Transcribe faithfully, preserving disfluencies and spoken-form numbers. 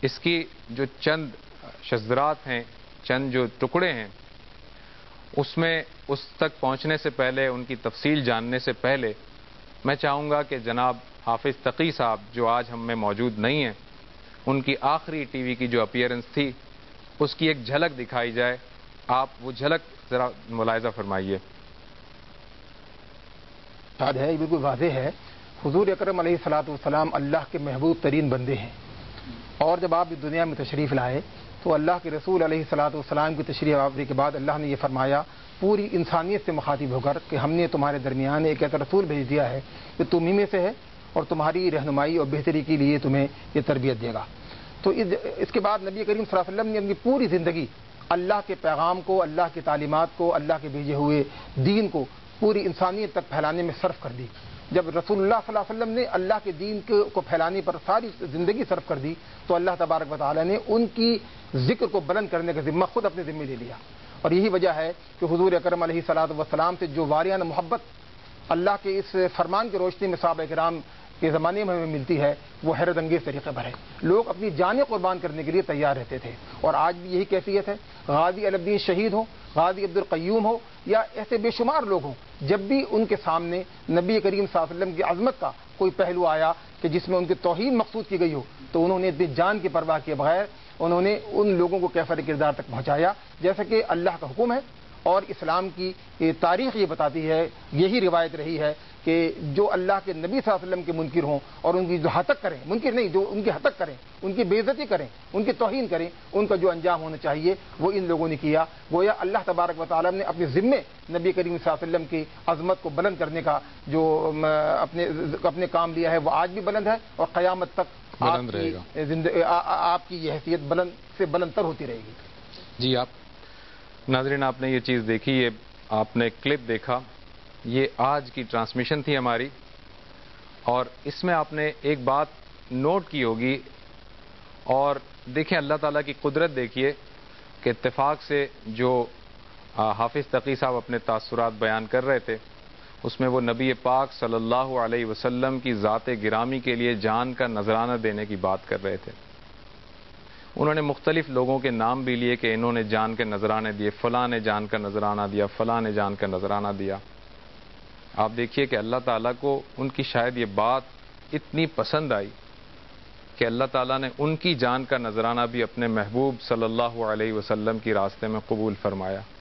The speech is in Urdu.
اس کی جو چند شذرات ہیں، چند جو ٹکڑے ہیں، اس میں اس تک پہنچنے سے پہلے، ان کی تفصیل جاننے سے پہلے میں چاہوں گا کہ جناب حافظ تقی صاحب جو آج ہم میں موجود نہیں ہیں، ان کی آخری ٹی وی کی جو اپیئرنس تھی اس کی ایک جھلک دکھائی جائے. آپ وہ جھلک ذرا ملاحظہ فرمائیے. شاد ہے، یہ بالکل واضح ہے. حضور اکرم علیہ الصلوۃ والسلام اللہ کے محبوب ترین بندے ہیں، اور جب آپ اس دنیا میں تشریف لائے تو اللہ کے رسول علیہ الصلوۃ والسلام کی تشریف آوری کے بعد اللہ نے یہ فرمایا پوری انسانیت سے مخاطب ہو کر کہ ہم نے تمہارے درمیان ایک ایسا رسول بھیج دیا ہے کہ تم ہی میں سے ہے اور تمہاری رہنمائی اور بہتری کے لیے تمہیں یہ تربیت دے گا. تو اس کے بعد نبی کریم صلی اللہ علیہ وسلم نے اپنی پوری زندگی اللہ کے پیغام کو، اللہ کی تعلیمات کو، اللہ کے بھیجے ہوئے دین کو پوری انسانیت تک پھیلانے میں صرف کر دی. جب رسول اللہ صلی اللہ علیہ وسلم نے اللہ کے دین کو پھیلانے پر ساری زندگی صرف کر دی تو اللہ تبارک و تعالی نے ان کی ذکر کو بلند کرنے کا ذمہ خود اپنے ذمہ لے لیا. اور یہی وجہ ہے کہ حضور اکرم علیہ الصلوۃ والسلام سے جو واریانہ محبت اللہ کے اس فرمان کی روشنی میں صحابہ کرام کے زمانے میں ہمیں ملتی ہے وہ حیرت انگیز طریقے پر ہے. لوگ اپنی جانیں قربان کرنے کے لیے تیار رہتے تھے، اور آج بھی یہی کیفیت ہے. غازی علی الدین شہید ہو، غازی عبد القیوم ہو، یا ایسے بے شمار لوگ ہوں، جب بھی ان کے سامنے نبی کریم صلی اللہ علیہ وسلم کی عظمت کا کوئی پہلو آیا کہ جس میں ان کی توہین مقصود کی گئی ہو تو انہوں نے اپنی جان کی پرواہ کیے بغیر انہوں نے ان لوگوں کو کیفر کردار تک پہنچایا جیسا کہ اللہ کا حکم ہے. اور اسلام کی تاریخ یہ بتاتی ہے، یہی روایت رہی ہے کہ جو اللہ کے نبی صلی اللہ علیہ وسلم کے منکر ہوں اور ان کی جو ہتک کریں، منکر نہیں، جو ان کی ہتک کریں، ان کی بے عزتی کریں، ان کی توہین کریں، ان کا جو انجام ہونا چاہیے وہ ان لوگوں نے کیا. گویا اللہ تبارک و تعالی نے اپنے ذمے نبی کریم صلی اللہ علیہ وسلم کی عظمت کو بلند کرنے کا جو اپنے اپنے کام لیا ہے وہ آج بھی بلند ہے، اور قیامت تک بلند رہے گا. آپ کی یہ حیثیت بلند سے بلند تر ہوتی رہے گی. جی آپ ناظرین، آپ نے یہ چیز دیکھی، یہ آپ نے کلپ دیکھا، یہ آج کی ٹرانسمیشن تھی ہماری، اور اس میں آپ نے ایک بات نوٹ کی ہوگی. اور دیکھیں اللہ تعالیٰ کی قدرت دیکھیے کہ اتفاق سے جو حافظ تقی صاحب اپنے تاثرات بیان کر رہے تھے اس میں وہ نبی پاک صلی اللہ علیہ وسلم کی ذات گرامی کے لیے جان کا نذرانہ دینے کی بات کر رہے تھے. انہوں نے مختلف لوگوں کے نام بھی لیے کہ انہوں نے جان کے نذرانے دیے، فلاں نے جان کا نذرانہ دیا، فلاں نے جان کا نذرانہ دیا. آپ دیکھیے کہ اللہ تعالیٰ کو ان کی شاید یہ بات اتنی پسند آئی کہ اللہ تعالیٰ نے ان کی جان کا نذرانہ بھی اپنے محبوب صلی اللہ علیہ وسلم کی راستے میں قبول فرمایا.